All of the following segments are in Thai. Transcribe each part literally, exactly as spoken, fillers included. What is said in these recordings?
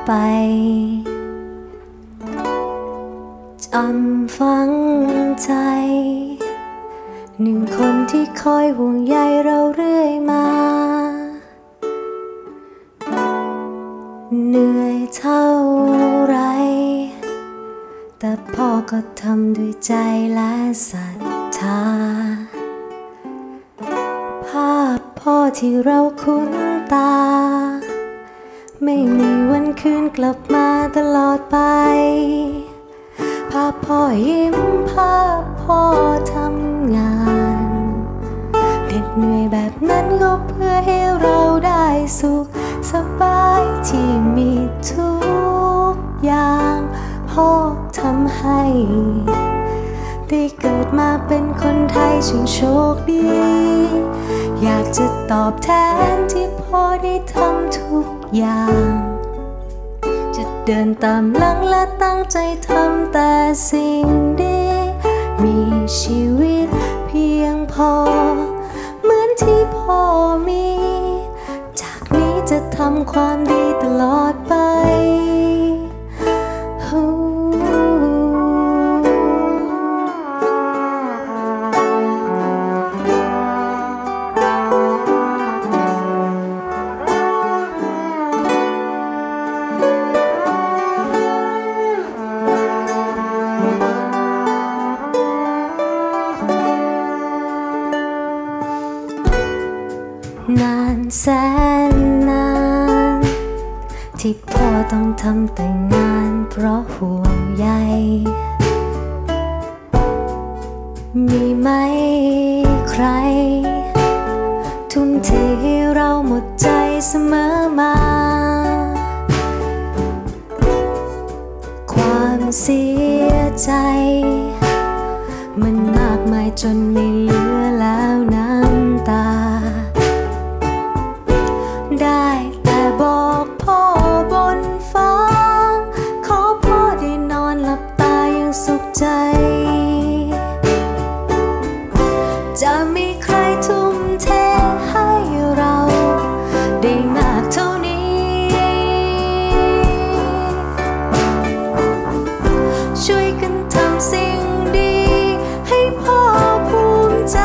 ไปจำฝังใจหนึ่งคนที่คอยห่วงใยเราเรื่อยมาเหนื่อยเท่าไรแต่พ่อก็ทำด้วยใจและศรัทธาภาพพ่อที่เราคุ้นตาไม่มีวันคืนกลับมาตลอดไปภาพพ่อยิ้มภาพพ่อทำงานเหน็ดเหนื่อยแบบนั้นก็เพื่อให้เราได้สุขสบายที่มีทุกอย่างพ่อทำให้ได้เกิดมาเป็นคนไทยช่างโชคดีอยากจะตอบแทนที่พ่อได้ทำทุกอย่างจะเดินตามหลังและตั้งใจทำแต่สิ่งดีมีชีวิตเพียงพอเหมือนที่พ่อมีจากนี้จะทำความดีตลอดไปนานแสนนานที่พ่อต้องทำแต่งานเพราะห่วงใยมีไหมใครทุ่มเทให้เราหมดใจเสมอมาความเสียใจมันมากมายจนไม่เหลือแล้วน้ำตาได้แต่บอกพ่อบนฟ้าขอพ่อได้นอนหลับตาอย่างสุขใจจะมีใครทุ่มเทให้เราได้มากเท่านี้ช่วยกันทำสิ่งดีให้พ่อภูมิใจ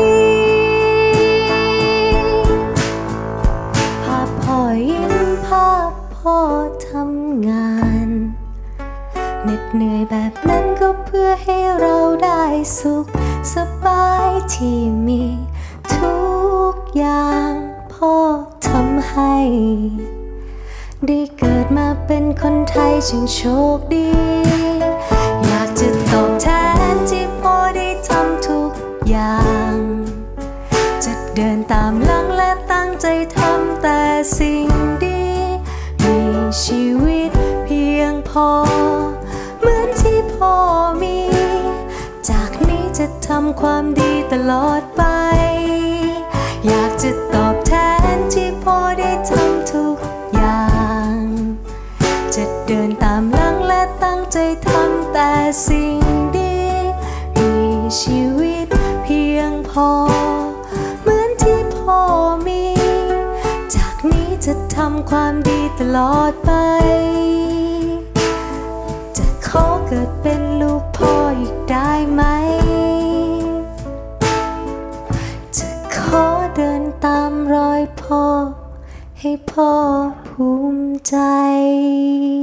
พ่อทำงานเหน็ดเหนื่อยแบบนั้นก็เพื่อให้เราได้สุขสบายที่มีทุกอย่างพ่อทำให้ได้เกิดมาเป็นคนไทยช่างโชคดีอยากจะตอบแทนที่พ่อได้ทำทุกอย่างจะเดินตามหลังและตั้งใจทำแต่สิ่งดีมีชีวิตเพียงพอเหมือนที่พ่อมีจากนี้จะทำความดีตลอดไปอยากจะตอบแทนที่พ่อได้ทำทุกอย่างจะเดินตามหลังและตั้งใจทำแต่สิ่งดีมีชีวิตเพียงพอเหมือนที่พ่อมีจากนี้จะทำความดีตลอดไปจะขอเกิดเป็นลูกพ่ออีกได้ไหมจะขอเดินตามรอยพ่อให้พ่อภูมิใจ